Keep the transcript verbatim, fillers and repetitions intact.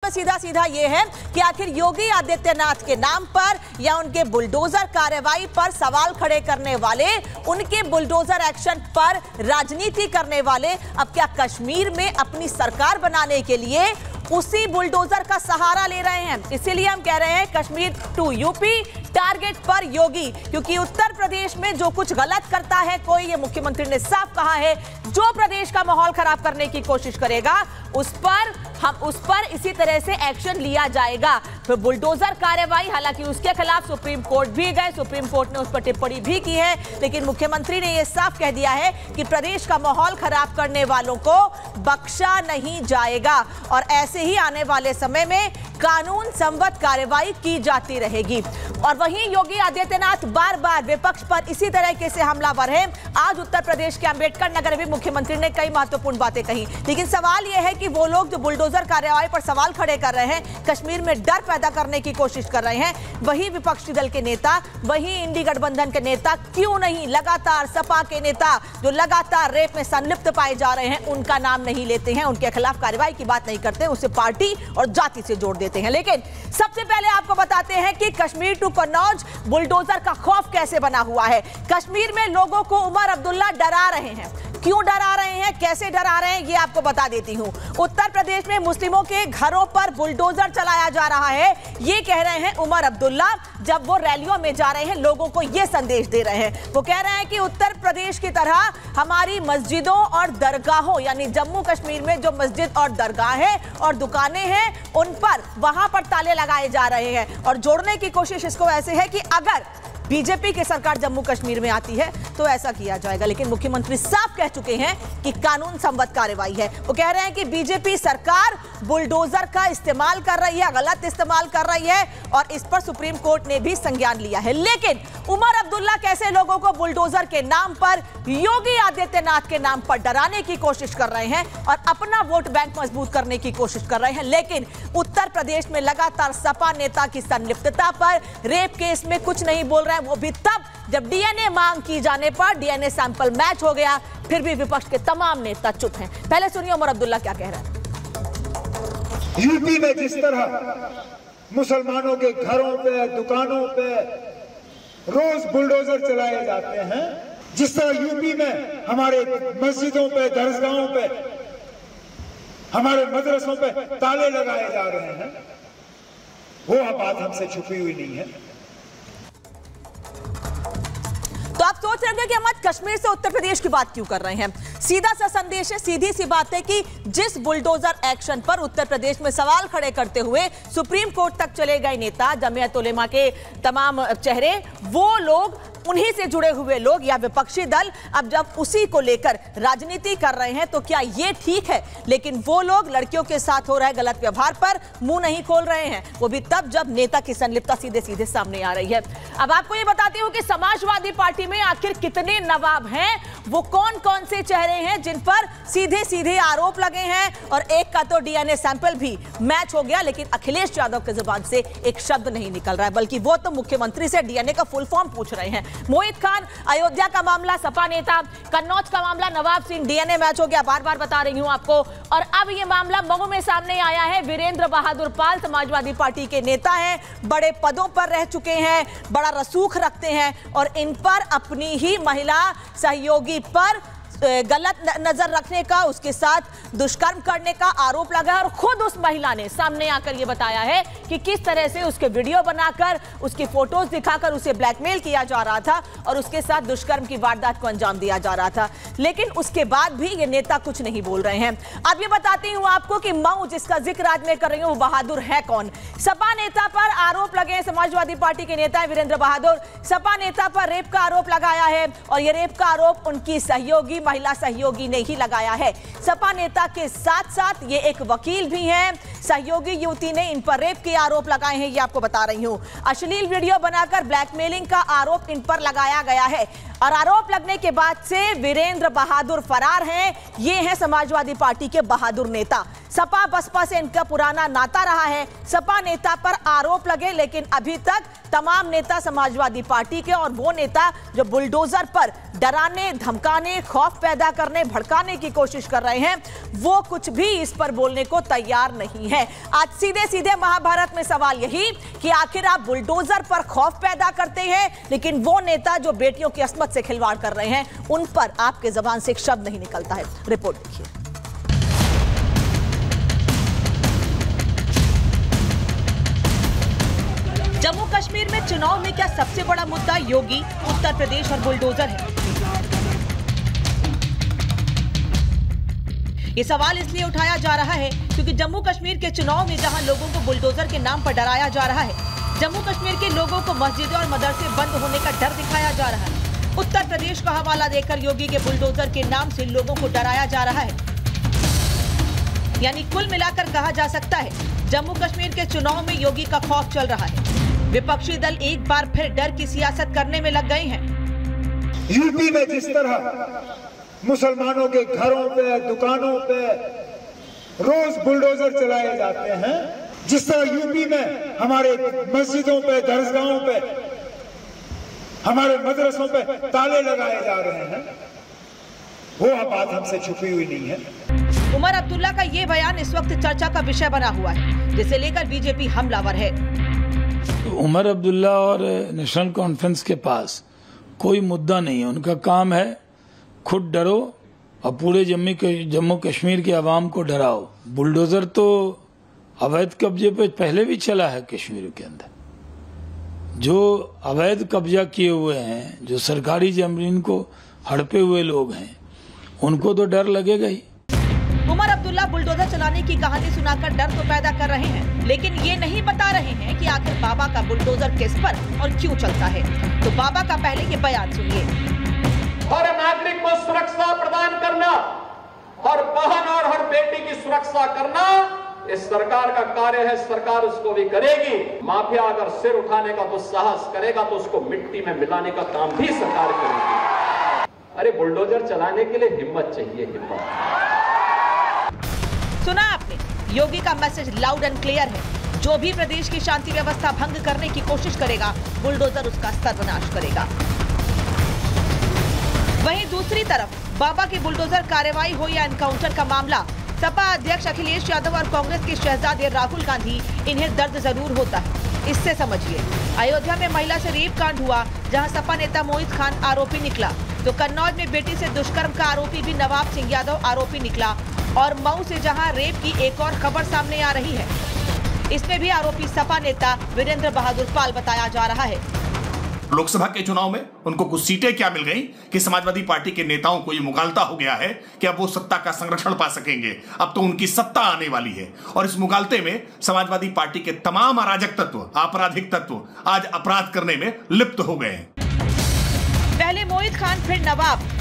सवाल सीधा सीधा ये है कि आखिर योगी आदित्यनाथ के नाम पर या उनके बुलडोजर कार्रवाई पर सवाल खड़े करने वाले, उनके बुलडोजर एक्शन पर राजनीति करने वाले अब क्या कश्मीर में अपनी सरकार बनाने के लिए उसी बुलडोजर का सहारा ले रहे हैं? इसीलिए हम कह रहे हैं कश्मीर टू यूपी, टारगेट पर योगी, क्योंकि उत्तर प्रदेश में जो कुछ गलत करता है कोई, ये मुख्यमंत्री ने साफ कहा है, जो प्रदेश का माहौल खराब करने की कोशिश करेगा उस पर हम उस पर इसी तरह से एक्शन लिया जाएगा। तो बुलडोजर कार्रवाई, हालांकि उसके खिलाफ सुप्रीम कोर्ट भी गए, सुप्रीम कोर्ट ने उस पर टिप्पणी भी की है, लेकिन मुख्यमंत्री ने यह साफ कह दिया है कि प्रदेश का माहौल खराब करने वालों को बख्शा नहीं जाएगा और ऐसे ही आने वाले समय में कानून संवत कार्रवाई की जाती रहेगी। और वहीं योगी आदित्यनाथ बार बार विपक्ष पर इसी तरीके से हमलावर हैं। आज उत्तर प्रदेश के अंबेडकर नगर में मुख्यमंत्री ने कई महत्वपूर्ण बातें कही, लेकिन सवाल यह है कि वो लोग जो बुलडोजर कार्रवाई पर सवाल खड़े कर रहे हैं, कश्मीर में डर पैदा करने की कोशिश कर रहे हैं, वही विपक्षी दल के नेता, वही इंडी गठबंधन के नेता क्यों नहीं लगातार सपा के नेता जो लगातार रेप में संलिप्त पाए जा रहे हैं उनका नाम नहीं लेते हैं, उनके खिलाफ कार्रवाई की बात नहीं करते, उसे पार्टी और जाति से जोड़ देते हैं। लेकिन सबसे पहले आपको बताते हैं कि कश्मीर टू कन्नौज बुलडोजर का खौफ कैसे बना हुआ है। कश्मीर में लोगों को उमर अब्दुल्ला डरा रहे हैं। क्यों डरा रहे हैं, कैसे डरा रहे हैं, ये आपको बता देती हूं। उत्तर प्रदेश में मुस्लिमों के घरों पर बुलडोजर चलाया जा रहा है, ये कह रहे हैं उमर अब्दुल्ला जब वो रैलियों में जा रहे हैं, लोगों को ये संदेश दे रहे हैं। वो कह रहे हैं कि उत्तर प्रदेश की तरह हमारी मस्जिदों और दरगाहों, यानी जम्मू कश्मीर में जो मस्जिद और दरगाहें और दुकानें हैं उन पर वहां पर ताले लगाए जा रहे हैं। और जोड़ने की कोशिश इसको ऐसे है कि अगर बीजेपी की सरकार जम्मू कश्मीर में आती है तो ऐसा किया जाएगा, लेकिन मुख्यमंत्री साफ कह चुके हैं कि कानून संवत कार्रवाई है। वो कह रहे हैं कि बीजेपी सरकार बुलडोजर का इस्तेमाल कर रही है, गलत इस्तेमाल कर रही है और इस पर सुप्रीम कोर्ट ने भी संज्ञान लिया है। लेकिन उमर अब्दुल्ला कैसे लोगों को बुलडोजर के नाम पर, योगी आदित्यनाथ के नाम पर डराने की कोशिश कर रहे हैं और अपना वोट बैंक मजबूत करने की कोशिश कर रहे हैं। लेकिन उत्तर प्रदेश में लगातार सपा नेता की संलिप्तता पर, रेप केस में कुछ नहीं बोल रहे हैं, वो भी तब जब डीएनए मांग की जाने पर डीएनए सैंपल मैच हो गया, फिर भी विपक्ष के तमाम नेता चुप हैं। पहले सुनिए उमर अब्दुल्ला क्या कह रहे हैं। यूपी में जिस तरह मुसलमानों के घरों पे, दुकानों पे रोज बुलडोजर चलाए जाते हैं, जिस तरह यूपी में हमारे मस्जिदों पे, दरगाहों पे, हमारे मदरसों पे ताले लगाए जा रहे हैं, वो बात हमसे छुपी हुई नहीं है। तो आप सोच रहे हैं कि हम आज कश्मीर से उत्तर प्रदेश की बात क्यों कर रहे हैं। सीधा सा संदेश है, सीधी सी बात है कि जिस बुलडोजर एक्शन पर उत्तर प्रदेश में सवाल खड़े करते हुए सुप्रीम कोर्ट तक चले गए नेता, जमीयत उलेमा के तमाम चेहरे, वो लोग, उन्हीं से जुड़े हुए लोग या विपक्षी दल अब जब उसी को लेकर राजनीति कर रहे हैं तो क्या ये ठीक है? लेकिन वो लोग लड़कियों के साथ हो रहे गलत व्यवहार पर मुंह नहीं खोल रहे हैं, वो भी तब जब नेता की संलिप्तता सीधे सीधे सामने आ रही है। अब आपको ये बताती हूं कि समाजवादी पार्टी में आखिर कितने नवाब हैं, वो कौन कौन से चेहरे हैं जिन पर सीधे सीधे आरोप लगे हैं, और एक का तो डीएनए सैंपल भी मैच हो गया, लेकिन अखिलेश यादव की जुबान से एक शब्द नहीं निकल रहा है, बल्कि वो तो मुख्यमंत्री से डीएनए का फुल फॉर्म पूछ रहे हैं। मोहित खान, अयोध्या का मामला सपा नेता, कन्नौज का मामला नवाब सिंह, डीएनए मैच हो गया, बार बार बता रही हूं आपको। और अब ये मामला मऊ में सामने आया है। वीरेंद्र बहादुर पाल समाजवादी पार्टी के नेता हैं, बड़े पदों पर रह चुके हैं, बड़ा रसूख रखते हैं, और इन पर अपनी ही महिला सहयोगी पर गलत नजर रखने का, उसके साथ दुष्कर्म करने का आरोप लगा है। और खुद उस महिला ने सामने आकर यह बताया है कि किस तरह से उसके वीडियो बनाकर, उसकी फोटोज दिखाकर उसे ब्लैकमेल किया जा रहा था और उसके साथ दुष्कर्म की वारदात को अंजाम दिया जा रहा था। लेकिन उसके बाद भी ये नेता कुछ नहीं बोल रहे हैं। अब ये बताती हूं आपको कि मऊ, जिसका जिक्र आज मैं कर रही हूं, वो बहादुर है कौन? सपा नेता पर आरोप लगे हैं, समाजवादी पार्टी के नेता है वीरेंद्र बहादुर, सपा नेता पर रेप का आरोप लगाया है और यह रेप का आरोप उनकी सहयोगी, महिला सहयोगी ने ही लगाया है। सपा नेता के साथ साथ ये एक वकील भी हैं, सहयोगी युवती ने इन पर रेप के आरोप लगाए हैं, ये आपको बता रही हूं। अश्लील वीडियो बनाकर ब्लैकमेलिंग का आरोप इन पर लगाया गया है। और आरोप लगने के बाद से वीरेंद्र बहादुर फरार हैं। ये हैं समाजवादी पार्टी के बहादुर नेता। सपा बसपा से इनका पुराना नाता रहा है। सपा नेता पर आरोप लगे, लेकिन अभी तक तमाम नेता समाजवादी पार्टी के और वो नेता जो बुलडोजर पर डराने, धमकाने, खौफ पैदा करने, भड़काने की कोशिश कर रहे हैं, वो कुछ भी इस पर बोलने को तैयार नहीं है। आज सीधे सीधे महाभारत में सवाल यही कि आखिर आप बुलडोजर पर खौफ पैदा करते हैं, लेकिन वो नेता जो बेटियों की अस्मत से खिलवाड़ कर रहे हैं, उन पर आपके जबान से एक शब्द नहीं निकलता है। रिपोर्ट देखिए। जम्मू कश्मीर में चुनाव में क्या सबसे बड़ा मुद्दा योगी, उत्तर प्रदेश और बुलडोजर है? ये सवाल इसलिए उठाया जा रहा है क्योंकि जम्मू कश्मीर के चुनाव में जहां लोगों को बुलडोजर के नाम पर डराया जा रहा है, जम्मू कश्मीर के लोगों को मस्जिदें और मदरसे बंद होने का डर दिखाया जा रहा है। उत्तर प्रदेश का हवाला देकर योगी के बुलडोजर के नाम से लोगों को डराया जा रहा है। यानी कुल मिलाकर कहा जा सकता है जम्मू कश्मीर के चुनाव में योगी का खौफ चल रहा है। विपक्षी दल एक बार फिर डर की सियासत करने में लग गए हैं। यूपी में जिस तरह मुसलमानों के घरों पे, दुकानों पे रोज बुलडोजर चलाए जाते हैं, जिस तरह यूपी में हमारे मस्जिदों पे, दरगाहों पे, हमारे मदरसों पे ताले लगाए जा रहे हैं, वो बात हमसे छुपी हुई नहीं है। उमर अब्दुल्ला का ये बयान इस वक्त चर्चा का विषय बना हुआ है, जिसे लेकर बीजेपी हमलावर है। उमर अब्दुल्ला और नेशनल कॉन्फ्रेंस के पास कोई मुद्दा नहीं है। उनका काम है खुद डरो और पूरे जम्मू जम्मू कश्मीर के अवाम को डराओ। बुलडोजर तो अवैध कब्जे पे पहले भी चला है कश्मीर के अंदर। जो अवैध कब्जा किए हुए हैं, जो सरकारी जमीन को हड़पे हुए लोग हैं, उनको तो डर लगेगा ही। उमर अब्दुल्ला बुलडोजर चलाने की कहानी सुनाकर डर तो पैदा कर रहे हैं, लेकिन ये नहीं बता रहे हैं कि आखिर बाबा का बुलडोजर किस पर और क्यों चलता है। तो बाबा का पहले ये बयान सुनिए। हर नागरिक को सुरक्षा प्रदान करना और बहन और हर बेटी की सुरक्षा करना इस सरकार का कार्य है। सरकार उसको भी करेगी। माफिया अगर सिर उठाने का दुस्साहस करेगा तो उसको मिट्टी में मिलाने का काम भी सरकार करेगी। अरे बुलडोजर चलाने के लिए हिम्मत चाहिए, हिम्मत। सुना आपने, योगी का मैसेज लाउड एंड क्लियर है। जो भी प्रदेश की शांति व्यवस्था भंग करने की कोशिश करेगा, बुलडोजर उसका सर्वनाश करेगा। वहीं दूसरी तरफ बाबा की बुलडोजर कार्रवाई हो या एनकाउंटर का मामला, सपा अध्यक्ष अखिलेश यादव और कांग्रेस के शहजादे राहुल गांधी, इन्हें दर्द जरूर होता है। इससे समझिए, अयोध्या में महिला से रेप कांड हुआ, जहां सपा नेता मोहित खान आरोपी निकला, तो कन्नौज में बेटी से दुष्कर्म का आरोपी भी नवाब सिंह यादव आरोपी निकला, और मऊ से जहां रेप की एक और खबर सामने आ रही है, इसमें भी आरोपी सपा नेता वीरेंद्र बहादुर पाल बताया जा रहा है। लोकसभा के चुनाव में उनको कुछ सीटें क्या मिल गई कि समाजवादी पार्टी के नेताओं को ये मुगालता हो गया है कि अब वो सत्ता का संरक्षण पा सकेंगे। अब तो उनकी सत्ता आने वाली है और इस मुगालते में समाजवादी पार्टी के तमाम अराजक तत्व, आपराधिक तत्व आज अपराध करने में लिप्त हो गए हैं। पहले मोहित खान, फिर नवाब,